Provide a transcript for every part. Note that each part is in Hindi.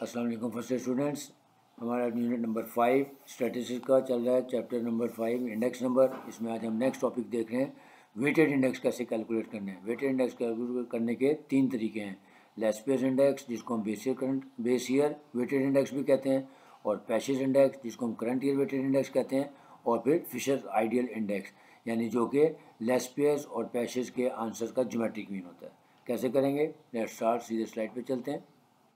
अस्सलाम वालेकुम फर्स्ट ईयर स्टूडेंट्स। हमारा यूनिट नंबर 5 स्टैटिस्टिक्स का चल रहा है, चैप्टर नंबर 5 इंडेक्स नंबर। इसमें आज हम नेक्स्ट टॉपिक देख रहे हैं, वेटेड इंडेक्स कैसे कैलकुलेट करने हैं। वेटेड इंडेक्स कैलकुलेट करने के 3 तरीके हैं। लेस्पियस इंडेक्स जिसको हम बेस ईयर वेटेड इंडेक्स भी कहते हैं, और पैशेज इंडेक्स जिसको हम करंट ईयर वेटेड इंडेक्स कहते हैं, और फिर फिशर आइडियल इंडेक्स यानी जो कि लेस्पियस और पैशेज के आंसर का ज्योमेट्रिक मीन होता है। कैसे करेंगे, लेट्स स्टार्ट। सीधे स्लाइड पे चलते हैं।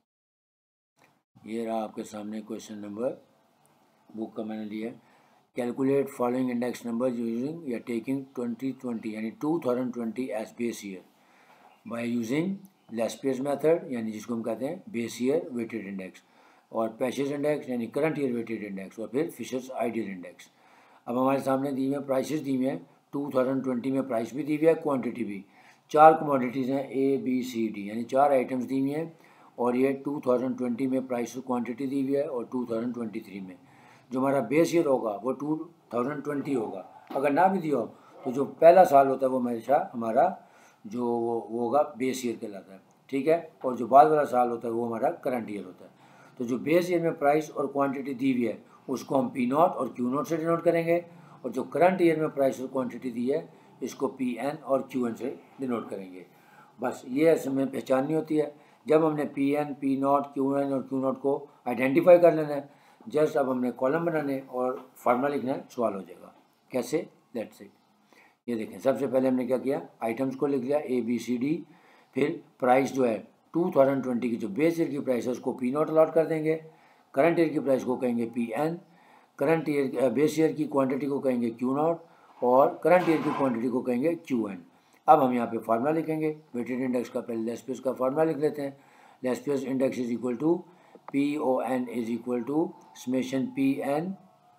ये रहा आपके सामने क्वेश्चन नंबर, बुक का मैंने लिया। Calculate following index number using या टेकिंग 2020 यानी 2020 as base year by using Laspeyres method यानी जिसको हम कहते हैं बेस ईयर वेटेड इंडेक्स, और पैशेज इंडेक्स यानी करंट ईयर वेटेड इंडेक्स, और फिर फिशर्स आइडियल इंडेक्स। अब हमारे सामने दी हुई है प्राइसेस दी हुई हैं। 2020 में प्राइस भी दी हुई है, क्वांटिटी भी। 4 कमोडिटीज़ हैं ABCD यानी 4 आइटम्स दी हुई हैं, और ये 2020 में प्राइस और क्वांटिटी दी हुई है, और 2023 में जो हमारा बेस ईयर होगा वो 2020 होगा। अगर ना भी दिया हो तो जो पहला साल होता है वो हमेशा हमारा जो वो होगा बेस ईयर कहलाता है, ठीक है। और जो बाद वाला साल होता है वो हमारा करंट ईयर होता है। तो जो बेस ईयर में प्राइस और क्वांटिटी दी हुई है उसको हम P0 और Q0 से डिनोट करेंगे, और जो करंट ईयर में प्राइस और क्वांटिटी दी है इसको PN और QN से डिनोट करेंगे। बस ये हमें पहचाननी होती है। जब हमने PN, P0, QN और Q0 को आइडेंटिफाई कर लेना है, जस्ट अब हमने कॉलम बनाने और फार्मूला लिखना है, सवाल हो जाएगा। कैसे, लेट्स सी। ये देखें, सबसे पहले हमने क्या किया, आइटम्स को लिख लिया ABCD, फिर प्राइस जो है 2020 की जो बेस ईयर की प्राइस है उसको P0 अलॉट कर देंगे, करंट ईयर की प्राइस को कहेंगे PN, current year base year की क्वांटिटी को कहेंगे Q0, और करंट ईयर की क्वांटिटी को कहेंगे QN। अब हम यहाँ पे फार्मूला लिखेंगे वेटेड इंडेक्स का। पहले लेस्पियस का फार्मूला लिख लेते हैं। Laspeyres index is equal to PON is equal to summation PN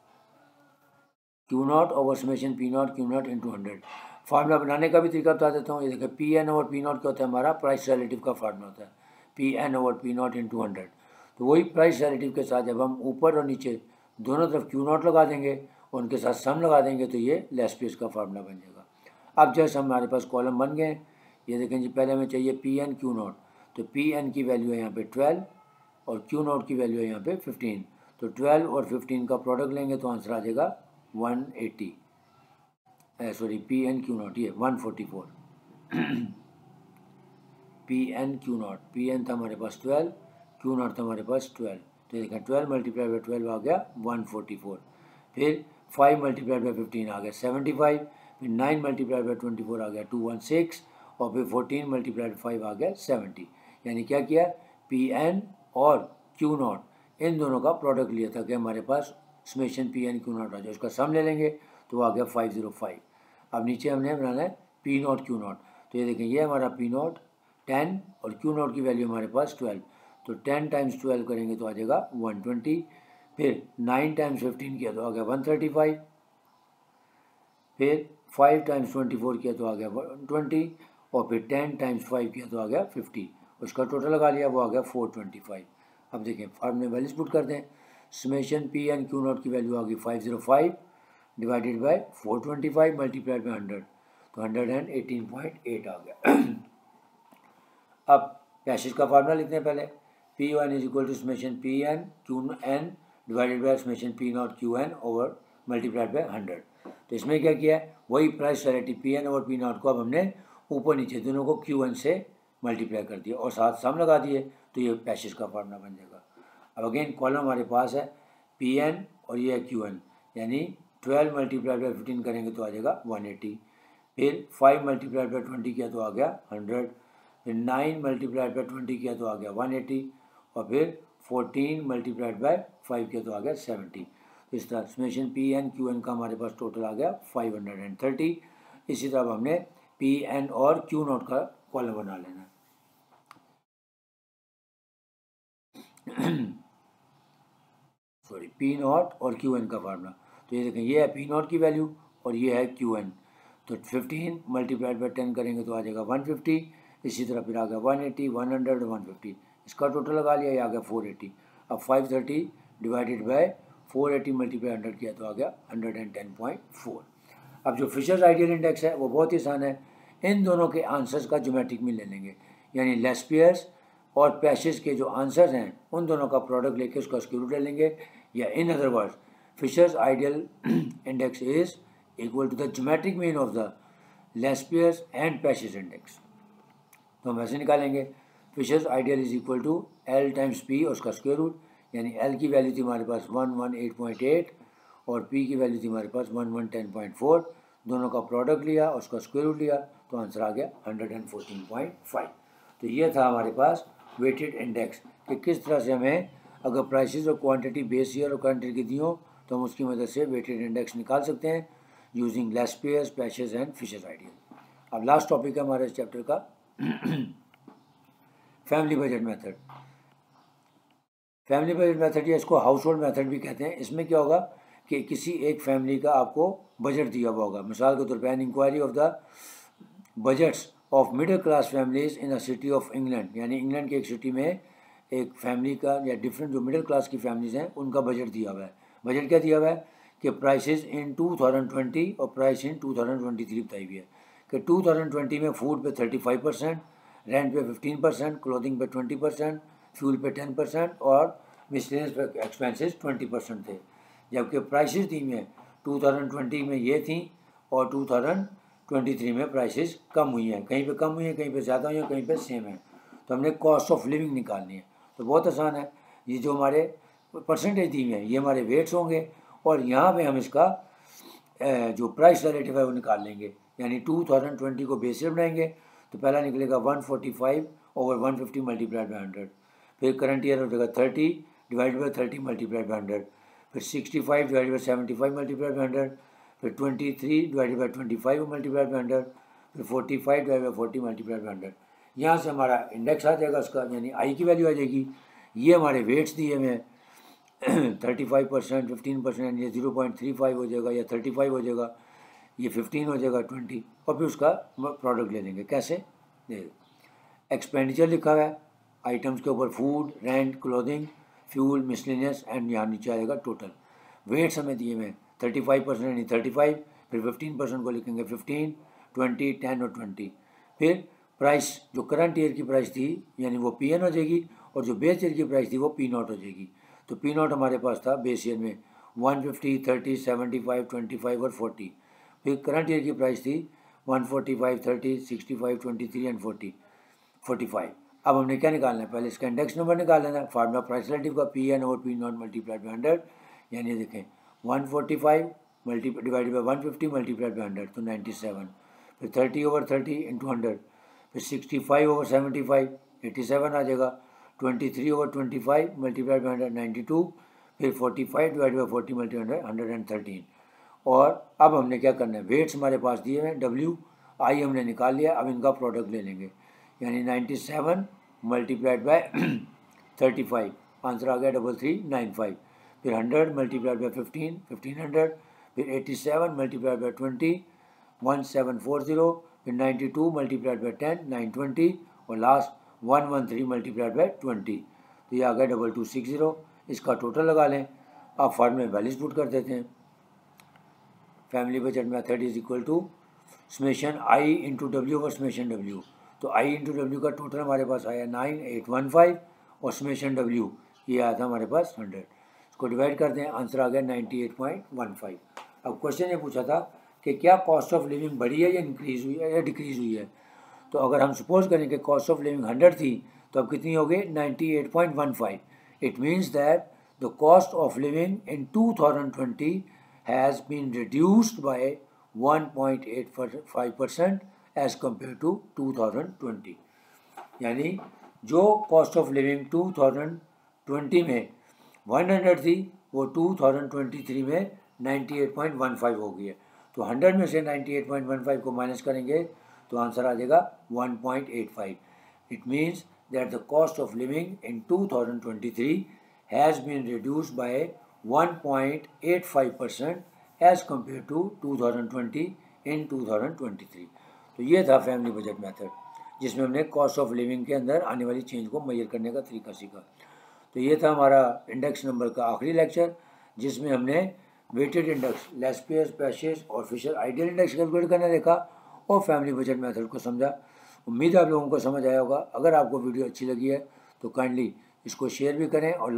Q0 over summation P0 Q0 into 100। Formula बनाने का भी तरीका बता देता हूँ। ये देखिए, PN ओवर P0 क्या होता है, हमारा प्राइस रिलेटिव का फार्मूला होता है, PN ओवर P0 इंटू 100। तो वही प्राइस रिलेटिव के साथ जब हम ऊपर और नीचे दोनों तरफ Q0 लगा देंगे और उनके साथ सम लगा देंगे तो ये लेस्पियस का फार्मूला बन जाएगा। अब जैसे हमारे पास कॉलम बन गए, ये देखें जी, पहले हमें चाहिए PN Q0, तो PN की वैल्यू है यहाँ पे 12 और Q0 की वैल्यू है यहाँ पे 15। तो 12 और 15 का प्रोडक्ट लेंगे तो आंसर आ जाएगा 180, सॉरी PN Q0 ये 144। PN Q0, PN था हमारे पास 12, Q0 था हमारे पास 12, तो ये देखें 12 मल्टीप्लाई बाई 12 आ गया 144। फिर 5 मल्टीप्लाई बाई 15 आ गया 75, फिर 9 मल्टीप्लाई बाई 24 आ गया 216, और फिर 14 मल्टीप्लाई बाई 5 आ गया 70। यानी क्या किया, PN और Q0 इन दोनों का प्रोडक्ट लिया था कि हमारे पास समेशन PN Q0 आ जाए, उसका सम ले लेंगे तो आ गया 505। अब नीचे हमने बनाना है P0 Q0, तो ये देखें ये हमारा P0 10 और Q0 की वैल्यू हमारे पास 12, तो 10 टाइम्स 12 करेंगे तो आ जाएगा 120। फिर 9 टाइम्स 15 किया तो आ गया 135, फिर 5 टाइम्स 24 किया तो आ गया 120, और फिर 10 टाइम्स 5 किया तो आ गया 50। उसका टोटल लगा लिया, वो आ गया 425। अब देखें फार्मूले वैल्यूज पुट कर दें। समेशन PN Q0 की वैल्यू आ गई 505 डिवाइडेड बाई 425 मल्टीप्लाइड बाई 100, तो 118.8 आ गया। अब पैशेज का फार्मूला लिखते हैं पहले। PON is equal to summation PN QN divided by summation P0 QN over multiplied by 100। तो इसमें क्या किया है, वही price relative PN over P0 को अब हमने ऊपर नीचे दोनों को QN से मल्टीप्लाई कर दिया और साथ सम लगा दिए, तो ये पैशेज का फार्मूला बन जाएगा। अब अगेन कॉलम हमारे पास है PN और ये है QN, यानी 12 मल्टीप्लाइड बाई 15 करेंगे तो आ जाएगा 180, फिर 5 मल्टीप्लाइड बाई 20 किया तो आ गया 100, फिर 9 मल्टीप्लाइड बाई 20 किया तो आ गया 180, और फिर 14 मल्टीप्लाइड बाई 5 किया तो आ गया 70। तो इस तरह समेशन PN QN का हमारे पास टोटल आ गया 530। इसी तरह हमने PN और Q0 का कॉलम बना लेना है। सॉरी P0 और QN का फार्मूला, तो ये देखें ये है P0 की वैल्यू और ये है QN, तो 15 मल्टीप्लाइड बाई 10 करेंगे तो आ जाएगा 150। इसी तरह फिर आ गया 180, 100, 150, इसका टोटल लगा लिया, ये आ गया 480। अब 530 डिवाइडेड बाई 480 मल्टीप्लाई 100 किया तो आ गया 110.4। अब जो फिशर्स आइडियल इंडेक्स है वो बहुत ही आसान है। इन दोनों के आंसर्स का ज्योमेट्रिक मीन ले लेंगे, यानी लेस्पियस और पैसेज के जो आंसर्स हैं उन दोनों का प्रोडक्ट लेके उसका स्क्वायर रूट ले लेंगे, या in other words Fisher's ideal index is equal to the geometric mean of the Laspeyres and Paasche's index. तो हम ऐसे निकालेंगे, Fisher's ideal is equal to L times P और उसका स्क्वायर रूट, यानी एल की वैल्यू थी हमारे पास 118.8 और पी की वैल्यू थी हमारे पास 1110.4, दोनों का प्रोडक्ट लिया और उसका स्क्वायर रूट लिया तो आंसर आ गया 114.5। तो ये था हमारे पास वेटेड इंडेक्स कि किस तरह से हमें अगर प्राइसेस और क्वांटिटी बेस ईयर और करंट ईयर की दी हो तो हम उसकी मदद से वेटेड इंडेक्स निकाल सकते हैं using Laspeyres, Paasche's and Fisher's ideal. अब लास्ट टॉपिक है हमारे इस चैप्टर का family budget method. Family budget method या इसको हाउस होल्ड मेथड भी कहते हैं। इसमें क्या होगा कि किसी एक फैमिली का आपको बजट दिया हुआ होगा, मिसाल के तौर पर an inquiry of the budgets of middle class families in a city of England, यानी इंग्लैंड की एक सिटी में एक फैमिली का या डिफरेंट जो मिडिल क्लास की फैमिलीज हैं उनका बजट दिया हुआ है। बजट क्या दिया हुआ है कि प्राइसेस इन 2020 और प्राइस इन 2023 बताई हुई है कि 2020 में फूड पे 35%, रेंट पे 15%, क्लोथिंग पे 20%, फ्यूल पे 10% और मिसलेनियस पे एक्सपेंसेस 20% थे, जबकि प्राइसेस दी में 2020 में ये थी और 2023 में प्राइसेस कम हुई हैं, कहीं पे कम हुई हैं, कहीं पे ज़्यादा हुई हैं, कहीं पे सेम है। तो हमने कॉस्ट ऑफ लिविंग निकालनी है, तो बहुत आसान है। ये जो हमारे परसेंटेज दी हुई हैं ये हमारे वेट्स होंगे और यहाँ पे हम इसका जो प्राइस रिलेटिव है वो निकाल लेंगे, यानी 2020 को बेस ईयर बनाएंगे तो पहला निकलेगा 145 ओवर 150 मल्टीप्लाइड बाई 100, फिर करंट ईयर हो जाएगा 30 डिवाइड बाई 30 मल्टीप्लाइड बाई 100, फिर 65 डिवाइड बाई 75 मल्टीप्लाइड बाई 100, फिर 23 डिवाइड बाई 25 मल्टीप्लाइड बाई 100, फिर 45 डिवाइड बाई 40 मल्टीप्लाइड बाई 100। यहाँ से हमारा इंडेक्स आ जाएगा उसका, यानी आई की वैल्यू आ जाएगी। ये हमारे वेट्स दिए हमें 35%, 15%, ये 0.35 हो जाएगा या 35 हो जाएगा, ये 15 हो जाएगा 20, और फिर उसका प्रोडक्ट ले लेंगे। कैसे? एक्सपेंडिचर लिखा हुआ है आइटम्स के ऊपर, food, rent, clothing, fuel, miscellaneous and यहाँ नीचे आएगा टोटल। वेट्स हमें दिए हुए 35% यानी 35, फिर 15% को लिखेंगे 15, 20, 10 और 20। फिर प्राइस जो करंट ईयर की प्राइस थी यानी वो PN हो जाएगी और जो बेस ईयर की प्राइस थी वो P0 हो जाएगी। तो P0 हमारे पास था बेस ईयर में 150, 30, 75, 25 और 40। फिर करंट ईयर की प्राइस थी 145, 30, 65, 23 एंड 45। अब हमने क्या निकालना है, पहले इसका इंडेक्स नंबर निकाल लेना है। फार्मूला प्राइस रिलेटिव का PN और P0 मल्टीप्लाइड बाई 100, यानी देखें 145 डिवाइडेड बाई 150 मल्टीप्लाइड बाई 100 तो 97, फिर 30 ओवर 30 इंटू 100, फिर 65 ओवर 75 87 आ जाएगा, 23 ओवर 25 मल्टीप्लाइड बाई 100 92, फिर 45 डिवाइड बाई 40 मल्टीप्लाइड 113। और अब हमने क्या करना है, वेट्स हमारे पास दिए हैं, WI हमने निकाल लिया। अब इनका प्रोडक्ट ले लेंगे, यानी 97 मल्टीप्लाइड बाय 35, आंसर आ गया 3395। फिर 100 मल्टीप्लाइड बाय 15, 1500, फिर 87 मल्टीप्लाइड बाय 20, 1740, फिर 92 मल्टीप्लाइड बाय 10, 920 और लास्ट 113 मल्टीप्लाइड बाय 20, तो ये आ गया 2260। इसका टोटल लगा लें। अब फॉर्मूले में वैल्यूज पुट कर देते हैं। Family budget method is equal to summation I into W over summation W. तो आई इंटू डब्ल्यू का टोटल हमारे पास आया 9815 और समेशन डब्ल्यू ये आया था हमारे पास 100। इसको डिवाइड करते हैं, आंसर आ गया 98.15। अब क्वेश्चन ये पूछा था कि क्या कॉस्ट ऑफ लिविंग बढ़ी है या इंक्रीज हुई है या डिक्रीज हुई है। तो अगर हम सपोज करें कि कॉस्ट ऑफ लिविंग 100 थी तो अब कितनी हो गई 98.15। It means that the cost of living in 2020 has been reduced by 1.85% as compared to 2020। यानी जो कॉस्ट ऑफ लिविंग 2020 में 100 थी वो 2023 में 98.15 हो गई है। तो 100 में से 98.15 को माइनस करेंगे तो आंसर आ जाएगा 1.85। It means that the cost of living in 2023 has been reduced by 1.85% as compare to 2020 in 2023। तो ये था फैमिली बजट मेथड जिसमें हमने कॉस्ट ऑफ लिविंग के अंदर आने वाली चेंज को मेजर करने का तरीका सीखा। तो ये था हमारा इंडेक्स नंबर का आखिरी लेक्चर जिसमें हमने वेटेड इंडेक्स, लेस्पियर्स, पैसेज और फिशर आइडियल इंडेक्स कैलकुलेट करना देखा और फैमिली बजट मेथड को समझा। उम्मीद है आप लोगों को समझ आया होगा। अगर आपको वीडियो अच्छी लगी है तो काइंडली इसको शेयर भी करें और